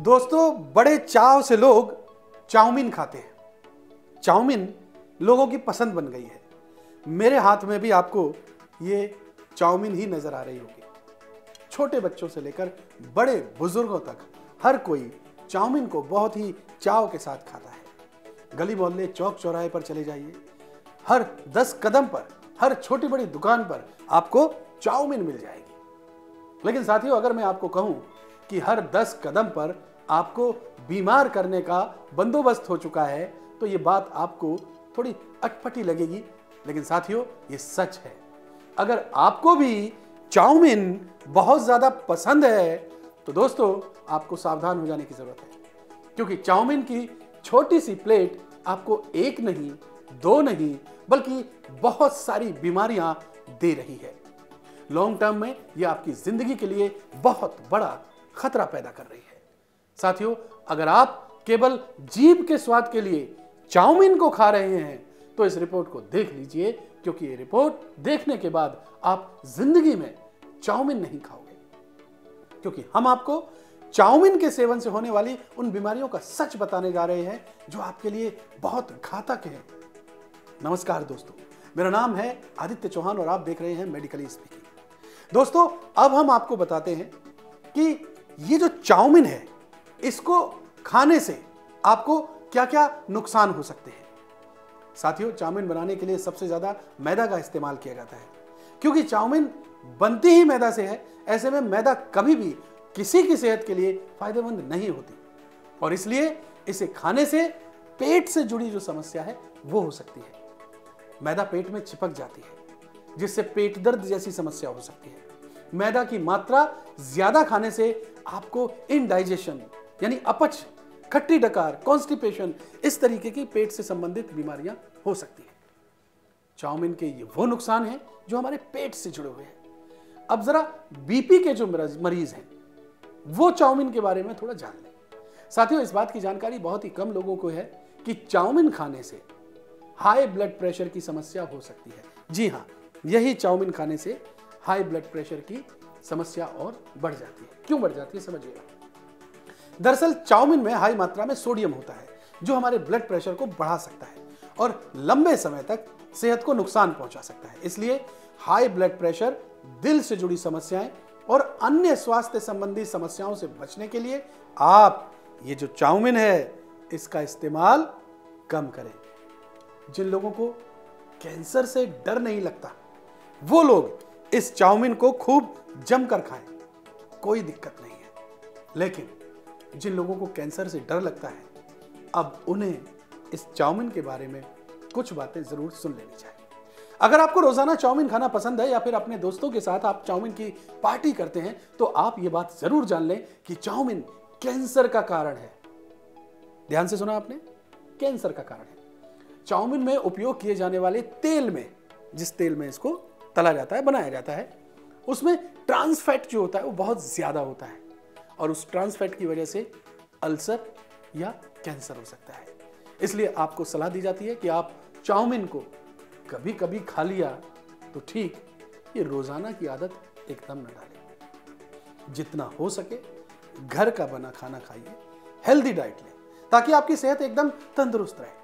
दोस्तों, बड़े चाव से लोग चाउमीन खाते हैं। चाउमीन लोगों की पसंद बन गई है। मेरे हाथ में भी आपको ये चाउमीन ही नजर आ रही होगी। छोटे बच्चों से लेकर बड़े बुजुर्गों तक हर कोई चाउमीन को बहुत ही चाव के साथ खाता है। गली मोहल्ले, चौक चौराहे पर चले जाइए, हर 10 कदम पर, हर छोटी बड़ी दुकान पर आपको चाउमीन मिल जाएगी। लेकिन साथियों, अगर मैं आपको कहूं कि हर 10 कदम पर आपको बीमार करने का बंदोबस्त हो चुका है, तो ये बात आपको थोड़ी अटपटी लगेगी, लेकिन साथियों ये सच है। अगर आपको भी चाउमीन बहुत ज्यादा पसंद है तो दोस्तों आपको सावधान हो जाने की जरूरत है, क्योंकि चाउमीन की छोटी सी प्लेट आपको एक नहीं, दो नहीं, बल्कि बहुत सारी बीमारियां दे रही है। लॉन्ग टर्म में यह आपकी जिंदगी के लिए बहुत बड़ा खतरा पैदा कर रही है। साथियों, अगर आप केवल जीभ के स्वाद के लिए चाउमीन को खा रहे हैं तो इस रिपोर्ट को देख लीजिए, क्योंकि ये रिपोर्ट देखने के बाद आप जिंदगी में चाउमीन नहीं खाओगे। क्योंकि हम आपको चाउमीन के सेवन से होने वाली उन बीमारियों का सच बताने जा रहे हैं जो आपके लिए बहुत घातक है। नमस्कार दोस्तों, मेरा नाम है आदित्य चौहान और आप देख रहे हैं मेडिकली स्पीकिंग। दोस्तों, अब हम आपको बताते हैं कि ये जो चाउमीन है, इसको खाने से आपको क्या क्या नुकसान हो सकते हैं। साथियों, चाउमीन बनाने के लिए सबसे ज्यादा मैदा का इस्तेमाल किया जाता है, क्योंकि चाउमीन बनती ही मैदा से है। ऐसे में मैदा कभी भी किसी की सेहत के लिए फायदेमंद नहीं होती, और इसलिए इसे खाने से पेट से जुड़ी जो समस्या है वो हो सकती है। मैदा पेट में चिपक जाती है, जिससे पेट दर्द जैसी समस्या हो सकती है। मैदा की मात्रा ज्यादा खाने से आपको इनडाइजेशन यानी अपच, खट्टी डकार, कॉन्स्टिपेशन, इस तरीके की पेट से संबंधित बीमारियां हो सकती हैं। चाउमीन के ये वो नुकसान हैं जो हमारे पेट से जुड़े हुए हैं। अब जरा बीपी के जो मरीज हैं वो चाउमीन के बारे में थोड़ा जान लें। साथियों, इस बात की जानकारी बहुत ही कम लोगों को है कि चाउमीन खाने से हाई ब्लड प्रेशर की समस्या हो सकती है। जी हां, यही चाउमीन खाने से हाई ब्लड प्रेशर की समस्या और बढ़ जाती है। क्यों बढ़ जाती है, समझिएगा। दरअसल चाउमीन में हाई मात्रा में सोडियम होता है, जो हमारे ब्लड प्रेशर को बढ़ा सकता है और लंबे समय तक सेहत को नुकसान पहुंचा सकता है। इसलिए हाई ब्लड प्रेशर, दिल से जुड़ी समस्याएं और अन्य स्वास्थ्य संबंधी समस्याओं से बचने के लिए आप ये जो चाउमीन है इसका इस्तेमाल कम करें। जिन लोगों को कैंसर से डर नहीं लगता, वो लोग इस चाउमीन को खूब जमकर खाएं, कोई दिक्कत नहीं है। लेकिन जिन लोगों को कैंसर से डर लगता है, अब उन्हें इस चाउमीन के बारे में कुछ बातें जरूर सुन लेनी चाहिए। अगर आपको रोजाना चाउमीन खाना पसंद है या फिर अपने दोस्तों के साथ आप चाउमीन की पार्टी करते हैं, तो आप ये बात जरूर जान लें कि चाउमीन कैंसर का कारण है। ध्यान से सुना आपने, कैंसर का कारण है। चाउमीन में उपयोग किए जाने वाले तेल में, जिस तेल में इसको तला जाता है, बनाया जाता है, उसमें ट्रांस फैट जो होता है वो बहुत ज्यादा होता है, और उस ट्रांस फैट की वजह से अल्सर या कैंसर हो सकता है। इसलिए आपको सलाह दी जाती है कि आप चाउमीन को कभी कभी खा लिया तो ठीक, ये रोजाना की आदत एकदम न डालें। जितना हो सके घर का बना खाना खाइए, हेल्दी डाइट लें, ताकि आपकी सेहत एकदम तंदुरुस्त रहे।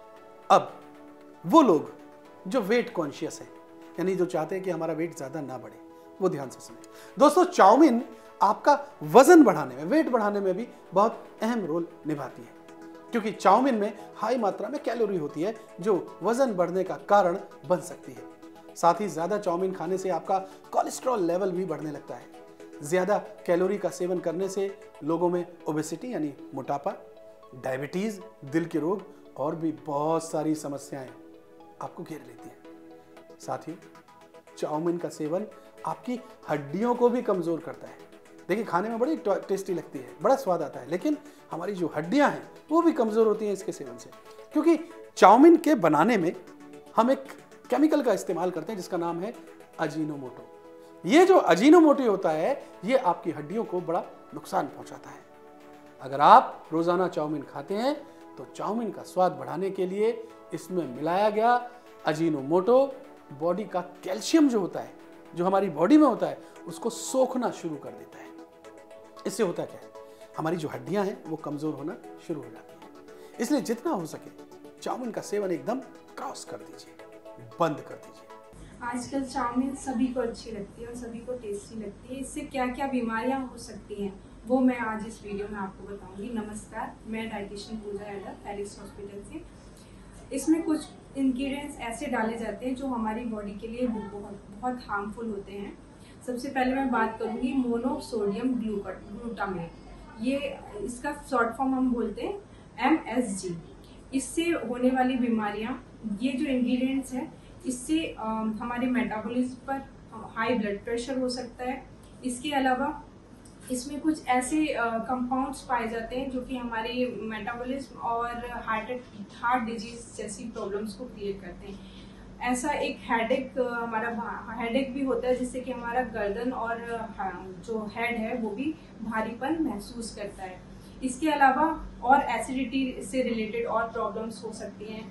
अब वो लोग जो वेट कॉन्शियस है, यानी जो चाहते हैं कि हमारा वेट ज्यादा ना बढ़े, वो ध्यान से सुने। दोस्तों, चाउमीन आपका वजन बढ़ाने में, वेट बढ़ाने में भी बहुत अहम रोल निभाती है, क्योंकि चाउमीन में हाई मात्रा में कैलोरी होती है जो वजन बढ़ने का कारण बन सकती है। साथ ही ज्यादा चाउमीन खाने से आपका कोलेस्ट्रॉल लेवल भी बढ़ने लगता है। ज्यादा कैलोरी का सेवन करने से लोगों में ओबेसिटी यानी मोटापा, डायबिटीज, दिल के रोग और भी बहुत सारी समस्याएं आपको घेर लेती हैं। साथ ही चाउमीन का सेवन आपकी हड्डियों को भी कमजोर करता है। देखिए, खाने में बड़ी टेस्टी लगती है, बड़ा स्वाद आता है, लेकिन हमारी जो हड्डियां हैं वो भी कमजोर होती हैं इसके सेवन से, क्योंकि चाउमीन के बनाने में हम एक केमिकल का इस्तेमाल करते हैं जिसका नाम है अजीनोमोटो। ये जो अजीनोमोटो होता है, ये आपकी हड्डियों को बड़ा नुकसान पहुंचाता है। अगर आप रोजाना चाउमीन खाते हैं तो चाउमीन का स्वाद बढ़ाने के लिए इसमें मिलाया गया अजीनोमोटो बॉडी का कैल्शियम जो होता है, जो हमारी बॉडी में होता है, उसको सोखना शुरू कर देता है। इससे होता क्या है, हमारी जो हड्डियां हैं वो कमज़ोर होना शुरू हो जाती हैं। इसलिए जितना हो सके चाउमीन का सेवन एकदम क्रॉस कर दीजिए, बंद कर दीजिए। आजकल चाउमीन सभी को अच्छी लगती है और सभी को टेस्टी लगती है। इससे क्या क्या बीमारियां हो सकती हैं वो मैं आज इस वीडियो में आपको बताऊंगी। नमस्कार, मैं dietitian Pooja Yadav, Felix hospital से। इसमें कुछ इंग्रेडिएंट्स ऐसे डाले जाते हैं जो हमारी बॉडी के लिए बहुत हार्मफुल होते हैं। सबसे पहले मैं बात करूंगी मोनोसोडियम ग्लूटामेट। ये इसका शॉर्ट फॉर्म हम बोलते हैं MSG। इससे होने वाली बीमारियां, ये जो इंग्रेडिएंट्स है इससे हमारे मेटाबॉलिज्म पर हाई ब्लड प्रेशर हो सकता है। इसके अलावा इसमें कुछ ऐसे कंपाउंड्स पाए जाते हैं जो कि हमारे मेटाबॉलिज्म और हार्ट डिजीज जैसी प्रॉब्लम्स को क्रिएट करते हैं। ऐसा एक हेडेक, हमारा हेडेक भी होता है जिससे कि हमारा गर्दन और जो हेड है वो भी भारीपन महसूस करता है। इसके अलावा और एसिडिटी से रिलेटेड और प्रॉब्लम्स हो सकती हैं,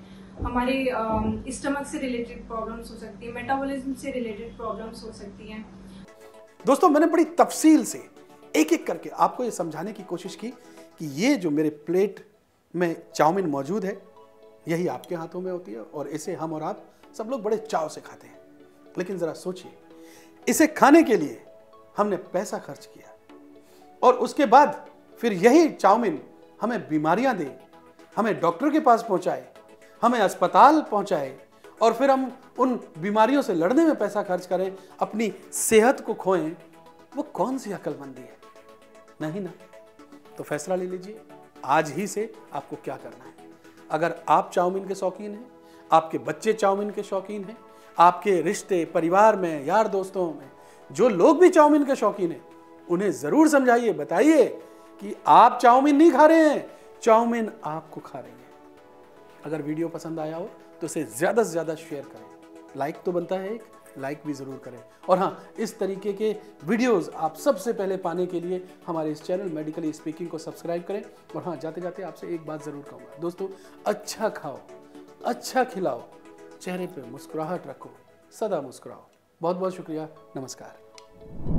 हमारे स्टमक से रिलेटेड प्रॉब्लम्स हो सकती है, मेटाबॉलिज्म से रिलेटेड प्रॉब्लम्स हो सकती हैं। दोस्तों, मैंने बड़ी तफसील से एक एक करके आपको ये समझाने की कोशिश की कि ये जो मेरे प्लेट में चाउमीन मौजूद है यही आपके हाथों में होती है और इसे हम और आप सब लोग बड़े चाव से खाते हैं। लेकिन जरा सोचिए, इसे खाने के लिए हमने पैसा खर्च किया और उसके बाद फिर यही चाउमीन हमें बीमारियां दे, हमें डॉक्टर के पास पहुंचाए, हमें अस्पताल पहुंचाए और फिर हम उन बीमारियों से लड़ने में पैसा खर्च करें, अपनी सेहत को खोएं। वो कौन सी अक्लमंदी है? नहीं ना। तो फैसला ले लीजिए आज ही से आपको क्या करना है। अगर आप चाउमीन के शौकीन हैं, आपके बच्चे चाउमीन के शौकीन हैं, आपके रिश्ते परिवार में, यार दोस्तों में जो लोग भी चाउमीन के शौकीन हैं, उन्हें जरूर समझाइए, बताइए कि आप चाउमीन नहीं खा रहे हैं, चाउमीन आपको खा रही है। अगर वीडियो पसंद आया हो तो इसे ज़्यादा से ज़्यादा शेयर करें। लाइक तो बनता है, एक लाइक भी ज़रूर करें। और हाँ, इस तरीके के वीडियोस आप सबसे पहले पाने के लिए हमारे इस चैनल मेडिकली स्पीकिंग को सब्सक्राइब करें। और हाँ, जाते जाते आपसे एक बात ज़रूर कहूँगा दोस्तों, अच्छा खाओ, अच्छा खिलाओ, चेहरे पे मुस्कुराहट रखो, सदा मुस्कुराओ। बहुत बहुत शुक्रिया, नमस्कार।